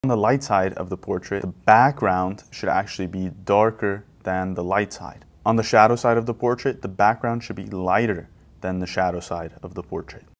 On the light side of the portrait, the background should actually be darker than the light side. On the shadow side of the portrait, the background should be lighter than the shadow side of the portrait.